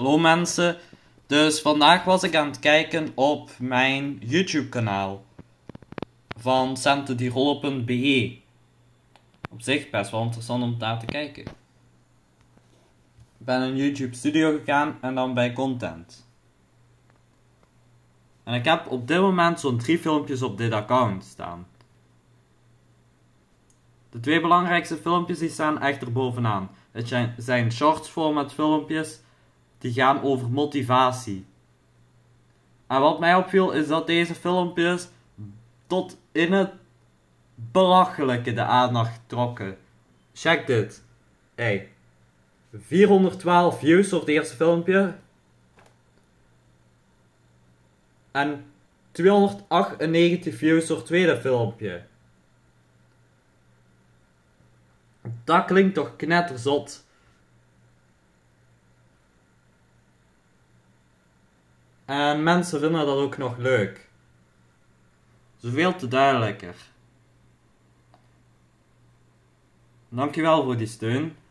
Hallo mensen, dus vandaag was ik aan het kijken op mijn YouTube kanaal van cententirolo.be. Op zich best wel interessant om daar te kijken. Ik ben in YouTube Studio gegaan en dan bij Content. En ik heb op dit moment zo'n 3 filmpjes op dit account staan. De 2 belangrijkste filmpjes die staan echt erbovenaan. Het zijn shorts format filmpjes die gaan over motivatie. En wat mij opviel is dat deze filmpjes tot in het belachelijke de aandacht trokken. Check dit. Hey. 412 views op het eerste filmpje. En 298 views op het tweede filmpje. Dat klinkt toch knetterzot. En mensen vinden dat ook nog leuk. Zoveel te duidelijker. Dankjewel voor die steun.